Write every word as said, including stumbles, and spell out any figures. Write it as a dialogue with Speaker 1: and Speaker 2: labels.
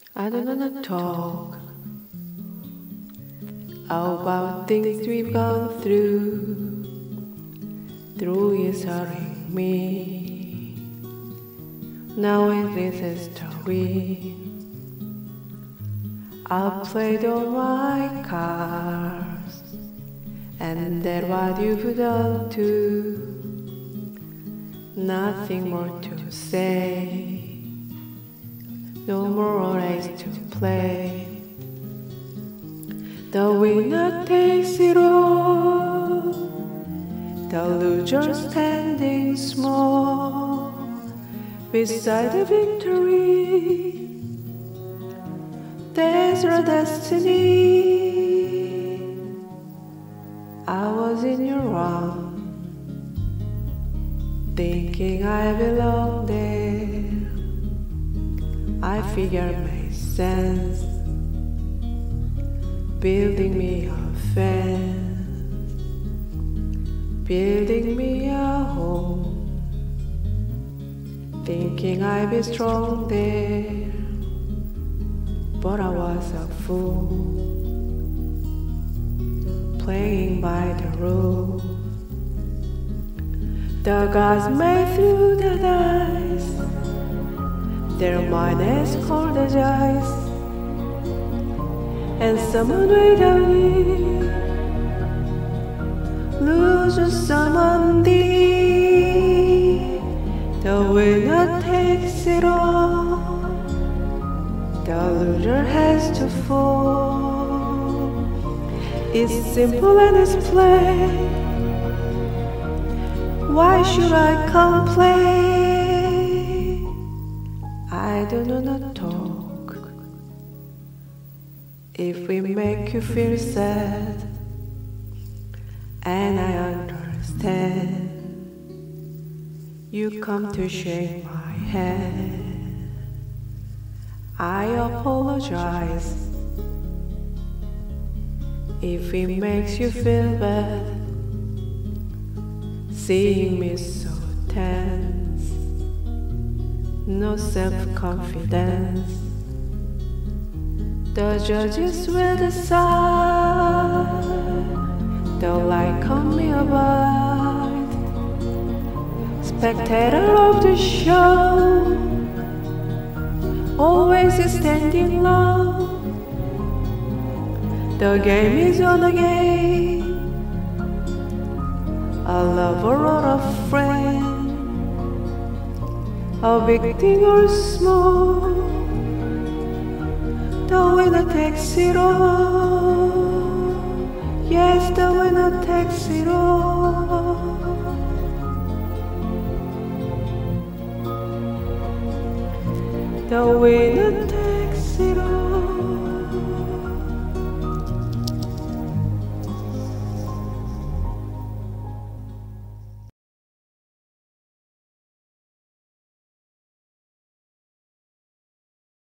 Speaker 1: I don't wanna talk about things we've gone through. Through years hurting me. Now it is a story. I'll play all my cards, and that's what you've done too. Nothing more to say. No more race to play. The winner takes it all. The loser standing small beside the victory. There's our destiny. I was in your arms, thinking I belong there. I figured made sense, building me a fence, building me a home, thinking I'd be strong there. But I was a fool, playing by the rules the gods made through the dice. Their mind is cold as ice, and someone without you loses someone deep. The winner takes it all. The loser has to fall. It's simple and it's plain. Why should I complain? I don't wanna talk if we make you feel sad, and I understand. You come to shake my hand. I apologize if it makes you feel bad, seeing me so tense, no self-confidence. The judges will decide, the light on me abide, spectator of the show, always standing low. The game is on again, a lover or a friend, a big thing or small, the winner takes it all. Yes, the winner takes it all. The winner takes it all.